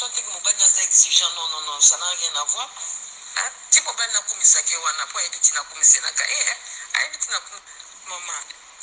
question que mon bani est exigeant, non, ça n'a rien à voir. Hein? Si mon bani n'a pas mis ça, on n'a pas évité n'a pas mis ça, maman,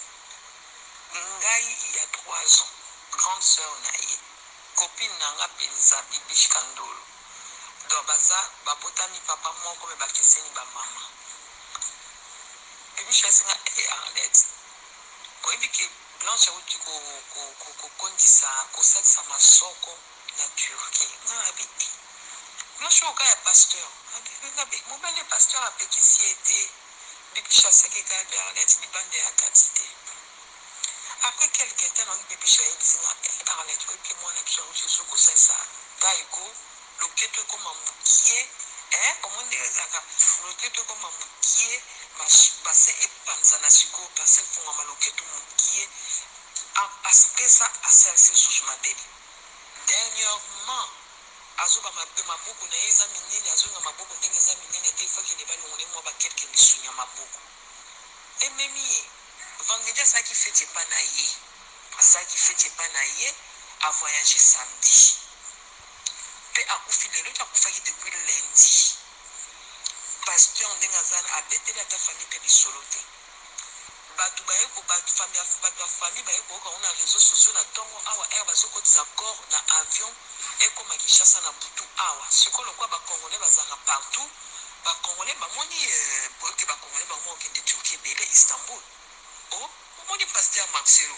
Ngai, il y a 3 ans, grande sœur Naye, copine Nanga Penza, Bibi Shkandolo. Donc, baza, babotani papa, moi, comme bakeseni ba maman. Bibi Shkandolo est Arlette. Oui, que Blanche a dit qu'on dit ça, qu'on sait ça ma soko na Turquie. Non, habité. Blanche au gars est pasteur. Mon bel pasteur a petit si été. Bibi Shkandolo qui a Arlette, ni bande à quantité. Après quelques temps, on dit Bibi Shkandolo Arlette, oui, que moi, on a besoin de ce que c'est ça. Taïko, le quête comme un moukier, hein, comment dire, le quête comme un moukier. Bassin et panzanasiko, bassin pour un maloquet de moukier, à ça à celle-ci sous ma bébé. Dernièrement, Azoba m'a pris ma boucle, n'a examiné, Azoba m'a beaucoup d'examiné, n'était pas qu'il n'est pas loin de moi, quelqu'un me sougne ma boucle. Et même, vendredi, ça qui fait pas naïe, ça qui fait pas naïe, à voyager samedi. Puis à couper le l'autre, à couper depuis lundi. Pasteur Ndengazan a bêté la famille de Bissolote. Batu baeko, batu famille baeko, on a réseaux sociaux, na tongo awa air bazoko d'accord na avion et comme à Kinshasa na butu awa. Ce qu'on quoi ba congolais bazara partout, ba congolais ba moni pour que ba congolais ba mo de Turquie bébé Istanbul. Oh, moni pasteur Marcelo.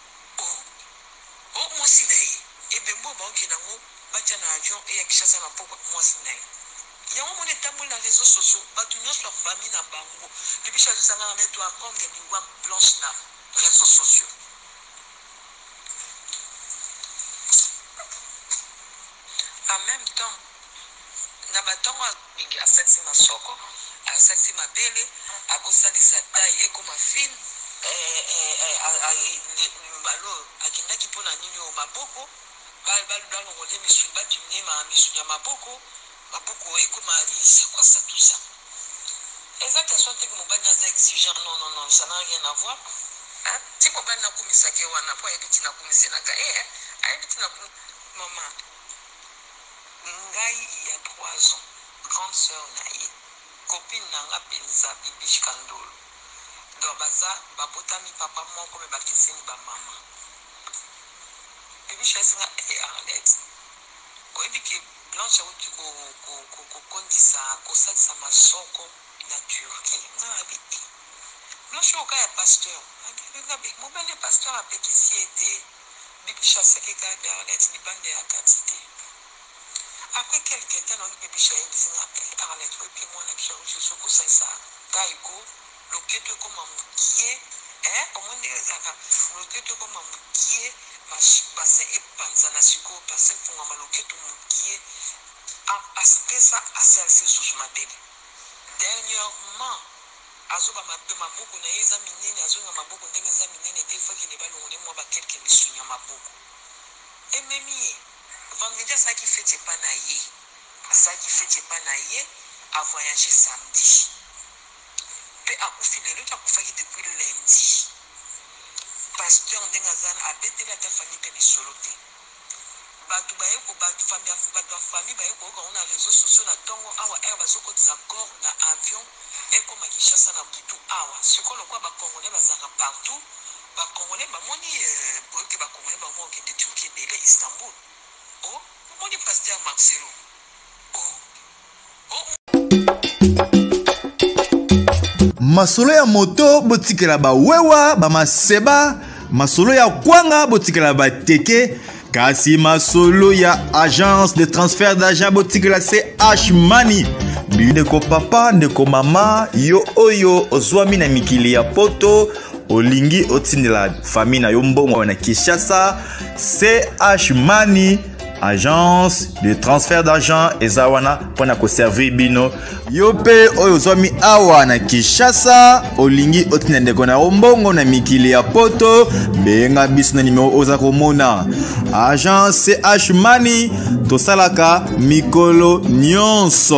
Oh, moi sinaye. Et ben moi ba ok na mo batia na avion et à Kinshasa na poko moi sinaye. Il y a un moment où les réseaux sociaux, sur famille na bango. Les biches de Sangana mettent toi comme des lois blanches na réseaux sociaux. En même temps, na batongo à cette ma soko, à cette ma belle, à cause de sa taille et comme ma fille, balo, à qui n'a qui peut na nini au maboko, bal on les missions batumé ma mission maboko. C'est quoi ça tout ça? Exactement, que mon bani est exigeant, non, ça n'a rien à voir. Hein? Si mon bani n'a pas mis ça, on n'a pas évité n'a pas mis ça, maman, Ngai, il y a 3 ans, grande sœur Naye, copine Nanga Penza, Bibi Shkandolo. Donc, baza, babotami papa, moi, comme bakeseni ba maman. Bibi Shkandolo est Arlette. Oui, que Blanche a dit qu'on dit ça, qu'on sait ça ma soko na Turquie. Non, habité. Blanche au gars est pasteur. Mon bel pasteur a petit si été. Bibi Shkandolo qui a Arlette, ni bande à quantité. Après quelques temps, on dit Bibi Shkandolo Arlette, oui, que moi on a besoin de ce que c'est ça. Taïko, le quête comme un moukier, hein, comment dire, le quête comme un moukier. Bassin et panzanasiko, bassin pour un maloquet de moukier, à ça à celle-ci sous ma bébé. Dernièrement, Azoba m'a pris ma boucle, n'a examiné, Azoba m'a beaucoup d'examiné, n'était pas qu'il n'est pas loin de moi, quelqu'un me sougne ma boucle. Et même, vendredi, ça qui fait pas naïe, ça qui fait pas naïe, à voyager samedi. Puis à couper le l'autre, à couper depuis lundi. Pasteur Ndengazan a bêté la famille de Bissolote. Batu baeko, batu famille baeko, on a réseaux sociaux, na tongo awa air bazoko d'accord na avion et comme à Kinshasa na butu awa. Ce qu'on quoi ba congolais bazara partout, ba congolais ba moni pour que ba congolais ba mo de Turquie bébé Istanbul. Oh, moni pasteur Marcelo. Masolo ya moto botikela ba wewa ba maseba, masolo ya kwanga botikela ba teke, kasi masolo ya agence de transfert d'argent botikela c'est H-Money. Ndeko papa, ndeko mama, yo oyo ozwami na mikili ya poto, olingi otindela famille na yo mbongo na Kinshasa, c'est H-Money. Agence de transfert d'argent ezawana pona ko servir bino yope oyo zomi awa na Kinshasa olingi otina ndeko na ombongo na mikili ya poto benga biso na numéro oza komona agence H-Money tosalaka mikolo nyonso.